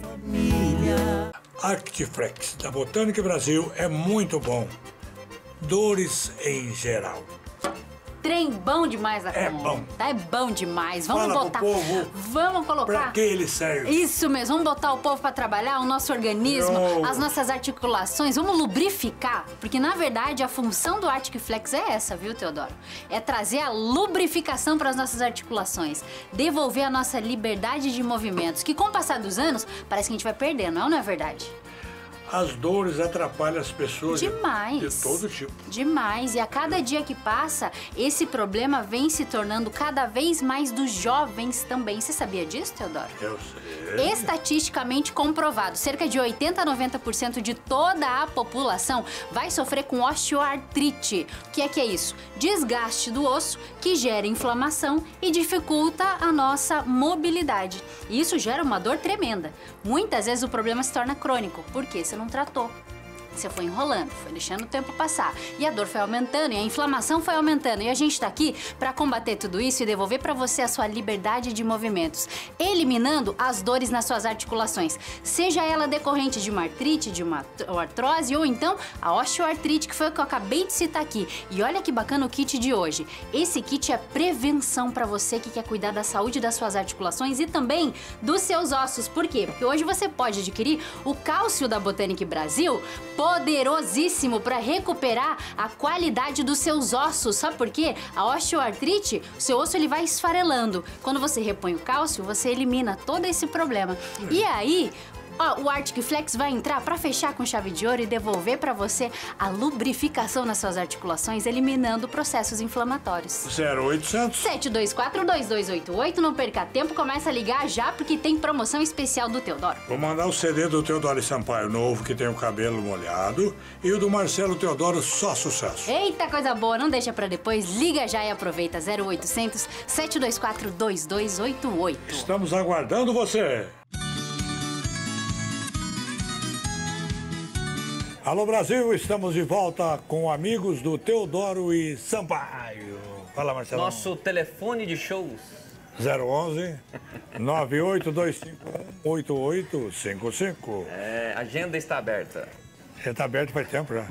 Actiflex, da Botânica Brasil, é muito bom. Dores em geral. Trem bom demais a É conta. bom. É bom demais. Vamos Fala botar. pro povo Vamos colocar. pra que ele serve. Isso mesmo. Vamos botar o povo pra trabalhar, o nosso organismo, Não. as nossas articulações. Vamos lubrificar. Porque, na verdade, a função do Actiflex é essa, viu, Teodoro? É trazer a lubrificação para as nossas articulações. Devolver a nossa liberdade de movimentos. Que, com o passar dos anos, parece que a gente vai perdendo, não é verdade? As dores atrapalham as pessoas Demais. de todo tipo. Demais. E a cada dia que passa, esse problema vem se tornando cada vez mais dos jovens também. Você sabia disso, Teodoro? Eu sei. Estatisticamente comprovado, cerca de 80 a 90% de toda a população vai sofrer com osteoartrite. O que é isso? Desgaste do osso que gera inflamação e dificulta a nossa mobilidade. E isso gera uma dor tremenda. Muitas vezes o problema se torna crônico. Por quê? Você não tratou. Você foi enrolando, foi deixando o tempo passar. E a dor foi aumentando e a inflamação foi aumentando. E a gente tá aqui para combater tudo isso e devolver para você a sua liberdade de movimentos, eliminando as dores nas suas articulações. Seja ela decorrente de uma artrite, de uma artrose ou então a osteoartrite, que foi o que eu acabei de citar aqui. E olha que bacana o kit de hoje. Esse kit é prevenção para você que quer cuidar da saúde das suas articulações e também dos seus ossos. Por quê? Porque hoje você pode adquirir o cálcio da Botânica Brasil, poderosíssimo para recuperar a qualidade dos seus ossos. Sabe por quê? A osteoartrite, o seu osso ele vai esfarelando. Quando você repõe o cálcio, você elimina todo esse problema. E aí, Ó, o Arctic Flex vai entrar pra fechar com chave de ouro e devolver pra você a lubrificação nas suas articulações, eliminando processos inflamatórios. 0800 724-2288. Não perca tempo, começa a ligar já, porque tem promoção especial do Teodoro. Vou mandar o CD do Teodoro Sampaio novo, que tem o cabelo molhado, e o do Marcelo Teodoro, só sucesso. Eita, coisa boa, não deixa pra depois, liga já e aproveita. 0800 724-2288. Estamos aguardando você. Alô Brasil, estamos de volta com amigos do Teodoro e Sampaio. Fala, Marcelo. Nosso telefone de shows. 011 982518855. A agenda está aberta. Já está aberto faz tempo já.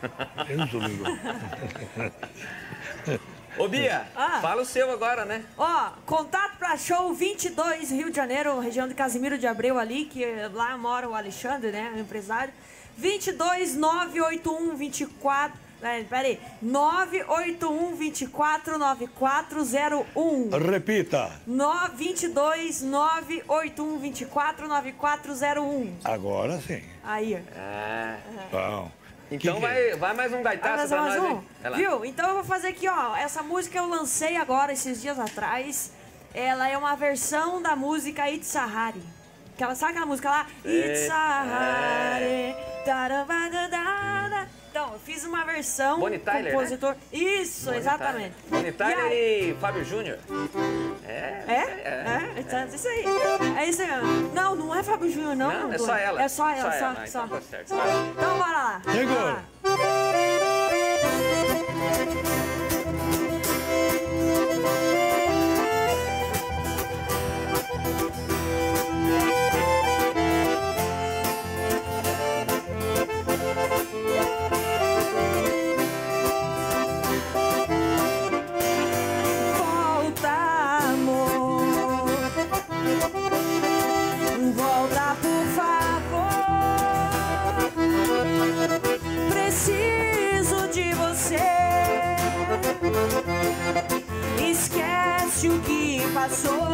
Ô Bia, fala o seu agora, né? Ó, contato pra show 22, Rio de Janeiro, região de Casimiro de Abreu ali, que lá mora o Alexandre, né, o empresário. 22 981 24. Peraí. 981 24 9401. Repita. 22 981 24 9401. Agora sim. Aí. Bom. Então vai mais um gaitaço pra nós, hein? Viu? Então eu vou fazer aqui, ó. Essa música eu lancei agora, esses dias atrás. Ela é uma versão da música It's a Hari. Sabe aquela música lá? It's a Hari. Então, eu fiz uma versão. Bonnie Tyler, compositor. Né? Isso, Bonnie exatamente. Bonnie Tyler e Fábio Júnior. Isso aí. É isso aí mesmo. Não, não é Fábio Júnior, não. Não, é só ela. É só ela, só. Então tá certo. Então, bora lá. Chegou. Volta, por favor. Preciso de você. Esquece o que passou.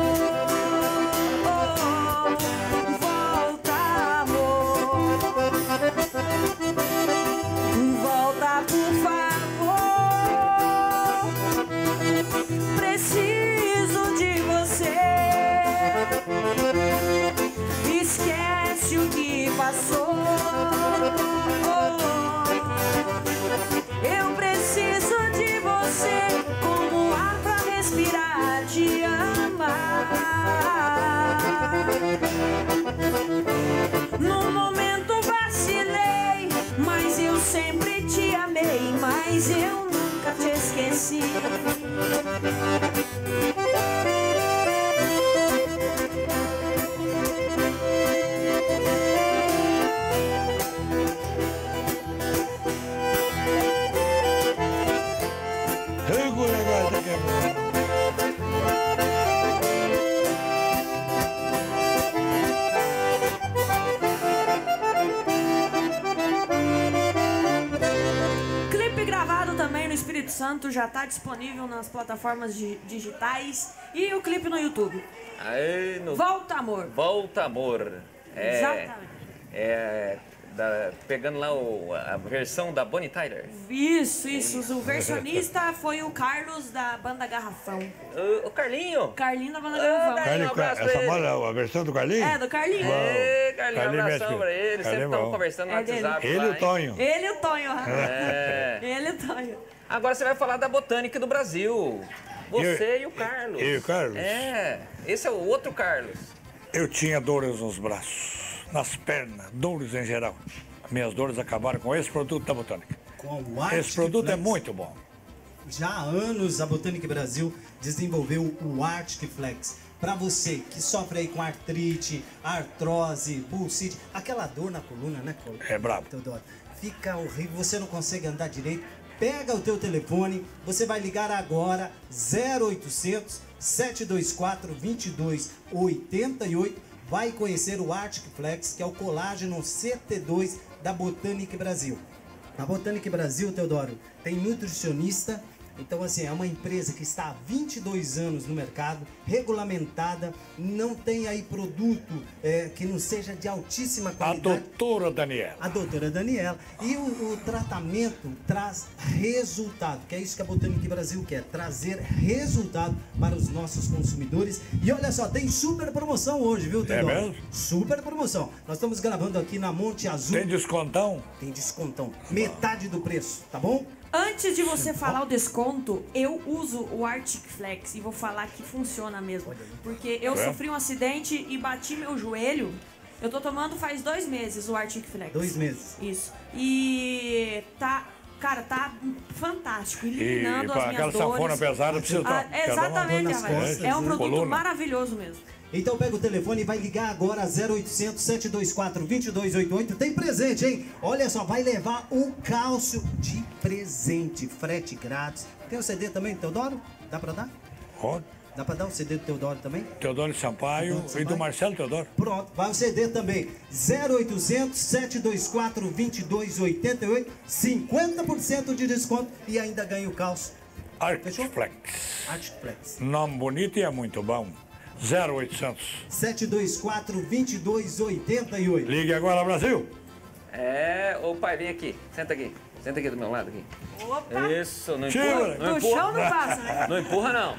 Volta, amor. Volta, por favor. Preciso de você. Esquece o que passou. Eu preciso de você como ar pra respirar, te amar. No momento vacilei, mas eu sempre te amei, mas eu nunca te esqueci. Clipe gravado também no Espírito Santo, já está disponível nas plataformas digitais e o clipe no YouTube. Volta, amor. Volta, amor. Exatamente. Pegando lá a versão da Bonnie Tyler. Isso. O versionista foi o Carlos da banda Garrafão. O Carlinho? Carlinho da banda Garrafão. Carlinho, a versão do Carlinho? É, do Carlinho. Carlinho, um abração pra ele. Sempre estamos conversando no WhatsApp. Ele e o Tonho. Ele e o Tonho. Ele e o Tonho. Agora você vai falar da Botânica do Brasil. Você e o Carlos. E o Carlos? Esse é o outro Carlos. Eu tinha dores nos braços, nas pernas, dores em geral. Minhas dores acabaram com esse produto da Botânica. Com o Arctic Esse produto Flex. é muito bom. Já há anos a Botânica Brasil desenvolveu o Arctic Flex. Para você que sofre aí com artrite, artrose, bursite, aquela dor na coluna, né, É brabo. Teodoro? Fica horrível, você não consegue andar direito. Pega o teu telefone, você vai ligar agora 0800 724 2288. Vai conhecer o Arctic Flex, que é o colágeno CT2 da Botânica Brasil. Na Botânica Brasil, Teodoro, tem nutricionista, Então, assim, é uma empresa que está há 22 anos no mercado, regulamentada, não tem aí produto que não seja de altíssima qualidade. A doutora Daniela. A doutora Daniela. E o tratamento traz resultado, que é isso que a Botânica Brasil quer, trazer resultado para os nossos consumidores. E olha só, tem super promoção hoje, viu, Teodoro? É mesmo? Super promoção. Nós estamos gravando aqui na Monte Azul. Tem descontão? Tem descontão. Metade do preço, tá bom? Antes de você falar o desconto, eu uso o Arctic Flex e vou falar que funciona mesmo. Porque eu sofri um acidente e bati meu joelho. Eu tô tomando faz 2 meses o Arctic Flex. 2 meses. Isso. E tá... Cara, tá fantástico, eliminando as minhas aquela dores. sanfona pesada precisa tomar. Exatamente, rapaz. É um produto coluna. maravilhoso mesmo. Então pega o telefone e vai ligar agora 0800 724 2288. Tem presente, hein? Olha só, vai levar um cálcio de presente, frete grátis. Tem o CD também, Teodoro? Dá pra dar? Pode. Dá pra dar o CD do Teodoro também? Teodoro Sampaio e do Marcelo Teodoro. Pronto, vai o CD também. 0800 724 2288. 50% de desconto e ainda ganha o cálcio. Arctic Flex. Arctic Flex. Nome bonito e é muito bom. 0800 724 2288. Ligue agora, Brasil. Ô pai, vem aqui. Senta aqui. Senta aqui do meu lado aqui. Opa! Isso, não Tira, empurra. Não do empurra. chão não passa, né? Não empurra, não.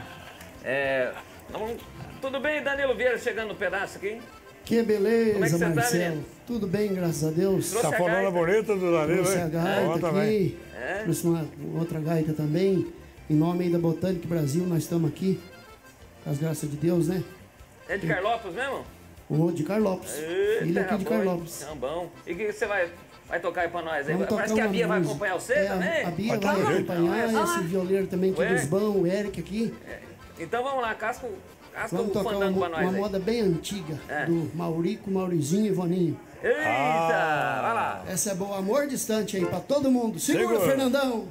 Tudo bem, Danilo Vieira, chegando no pedaço aqui? Que beleza, Como é que você Marcelo. tá, menino? Tudo bem, graças a Deus. Tá falando a bonita do Danilo, Trouxe a hein? gaita aqui. Trouxe uma outra gaita também. Em nome aí da Botânica Brasil, nós estamos aqui. Com as graças de Deus, né? É de Carlópolis mesmo? De Carlópolis. Filho aqui de Carlópolis. Tá bom. E o que você vai tocar aí pra nós? Aí? Vamos Parece tocar que a uma Bia vai música. acompanhar você também? A Bia vai acompanhar, esse violeiro também aqui Ué? dos bons, o Eric aqui. Então vamos lá, casca Vamos o tocar fandango pra nós uma aí. moda bem antiga, do Maurico, Maurizinho e Voninho. Eita, vai lá. Essa é boa, Amor Distante aí pra todo mundo. Segura, Segura. Fernandão.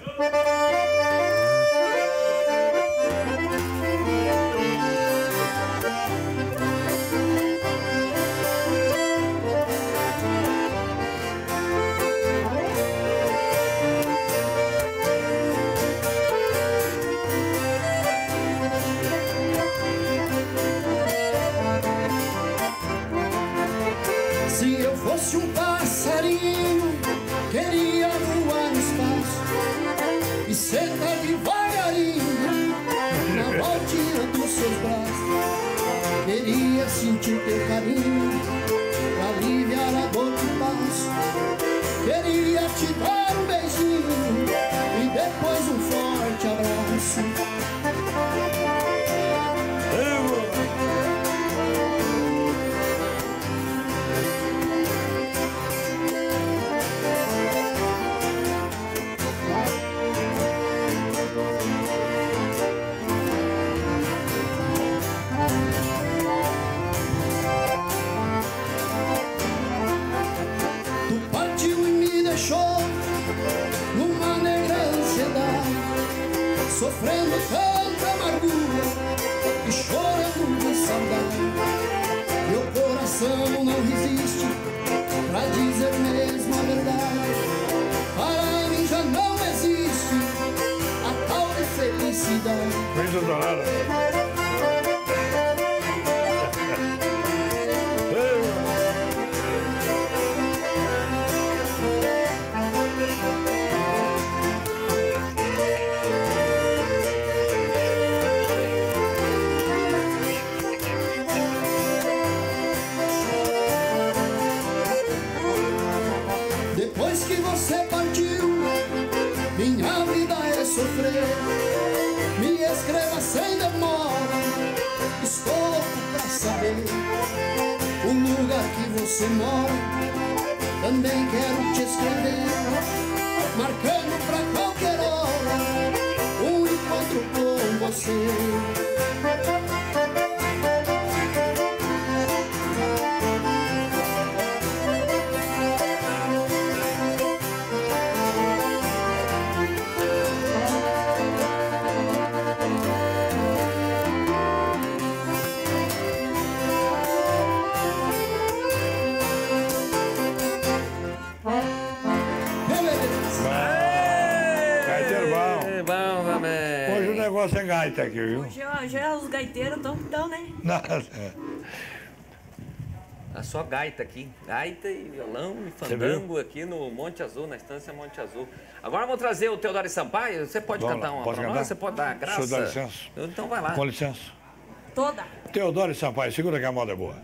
Se eu fosse um passarinho, queria voar no espaço e sentar devagarinho na voltinha dos seus braços. Queria sentir teu carinho pra aliviar a dor que passo. Queria te dar um beijinho e depois um forte abraço. Tu partiu e me deixou numa negra ansiedade, sofrendo tanta amargura e chorando de saudade. Meu coração não resiste pra dizer mesmo a verdade. Para mim já não existe a tal de felicidade. Coisa dourada. Depois que você partiu, minha vida é sofrer. Me escreva sem demora, estou pra saber o lugar que você mora. Também quero te escrever, marcando pra qualquer hora um encontro com você. bom também. Hoje o negócio é gaita aqui, viu? Hoje os gaiteiros estão, né? É só gaita aqui. Gaita e violão e fandango aqui no Monte Azul, na estância Monte Azul. Agora vamos trazer o Teodoro Sampaio. Você pode cantar uma pra nós? Você pode dar graça? Deixa eu dar licença. Então vai lá. Com licença. Toda. Teodoro Sampaio, segura que a moda é boa.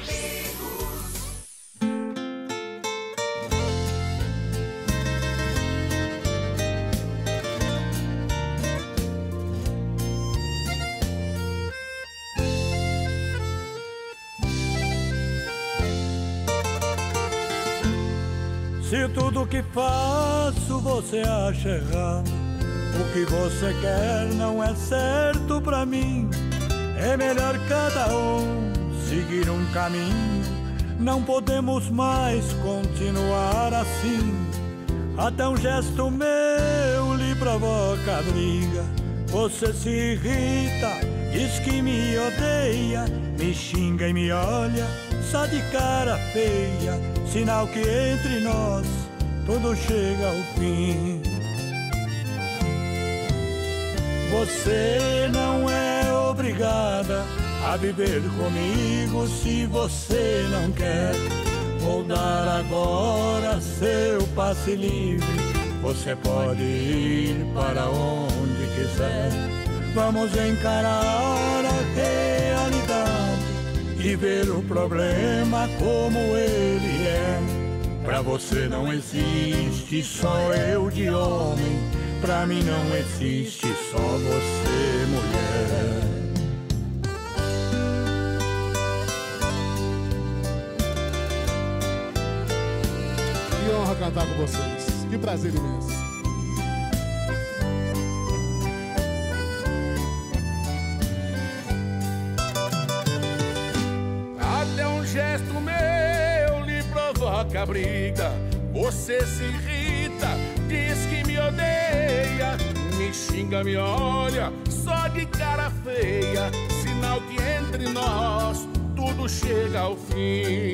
Se tudo que faço você acha errado, o que você quer não é certo pra mim. É melhor cada um seguir um caminho. Não podemos mais continuar assim. Até um gesto meu lhe provoca briga. Você se irrita, diz que me odeia, me xinga e me olha só de cara feia. Sinal que entre nós tudo chega ao fim. Você não é obrigada a viver comigo se você não quer. Vou dar agora seu passe livre. Você pode ir para onde quiser. Vamos encarar a realidade e ver o problema como ele é. Pra você não existe só eu de homem. Pra mim não existe só você, mulher. Que honra cantar com vocês. Que prazer imenso. Até um gesto meu lhe provoca briga. Você se irrita, diz que me odeia, me xinga, me olha só de cara feia. Sinal que entre nós tudo chega ao fim.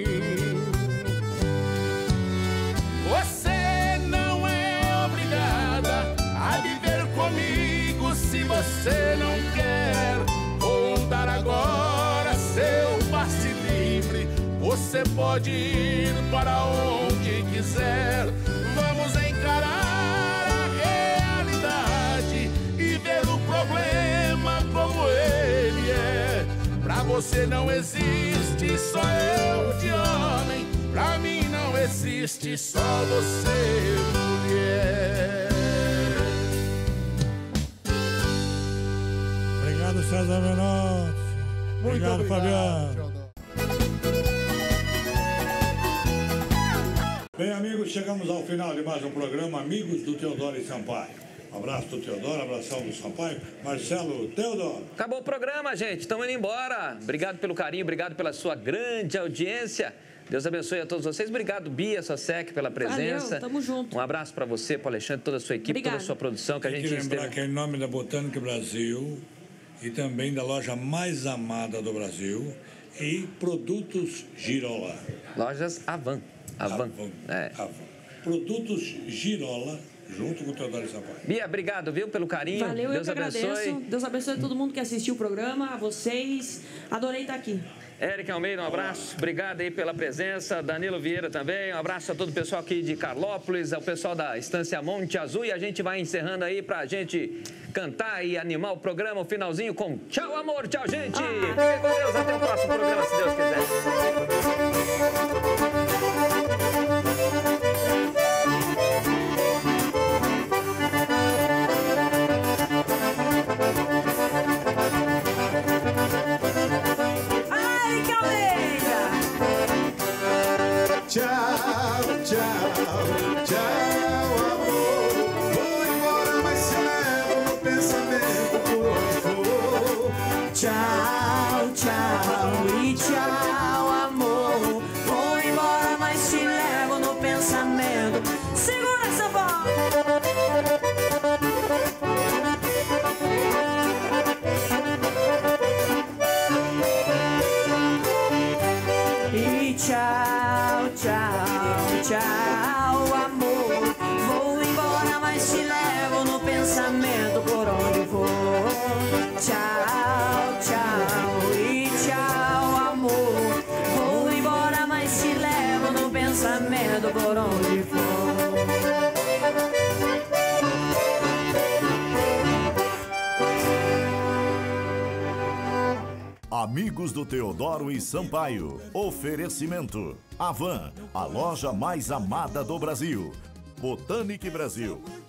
Você não é obrigada a viver comigo se você não quer. Vou dar agora seu passe livre. Você pode ir para onde quiser. Vamos encarar a realidade e ver o problema como ele é. Pra você não existe só eu de homem. Pra mim não existe só você, mulher. Obrigado, César Menotti. Obrigado, Fabiano. Bem, amigos, chegamos ao final de mais um programa Amigos do Teodoro Sampaio. Um abraço do Teodoro, abração do Sampaio. Marcelo, Teodoro. Acabou o programa, gente. Estamos indo embora. Obrigado pelo carinho, obrigado pela sua grande audiência. Deus abençoe a todos vocês. Obrigado, Bia Sosek, pela presença. Valeu, tamo junto. Um abraço para você, para o Alexandre, toda a sua equipe, toda a sua produção. Que a gente lembrar que é em nome da Botânica Brasil e também da loja mais amada do Brasil e Produtos Girola. Lojas Avan. Avan. É. Avan. Produtos Girola, junto com o Teodoro Sampaio. Bia, obrigado, viu, pelo carinho. Valeu, Deus eu que abençoe. agradeço. Deus abençoe todo mundo que assistiu o programa, a vocês. Adorei estar aqui. Érica Almeida, um abraço. Obrigado aí pela presença. Danilo Vieira também. Um abraço a todo o pessoal aqui de Carlópolis, ao pessoal da Estância Monte Azul. E a gente vai encerrando aí pra gente cantar e animar o programa, o finalzinho com tchau, amor, tchau, gente. Fiquem com Deus, até o próximo programa, se Deus quiser. Tchau, tchau, tchau, amor. Vou embora, mas se levo no pensamento por onde for. Tchau, tchau e tchau, amor. Vou embora. Amigos do Teodoro e Sampaio. Oferecimento. Avan, a loja mais amada do Brasil. Botânica Brasil.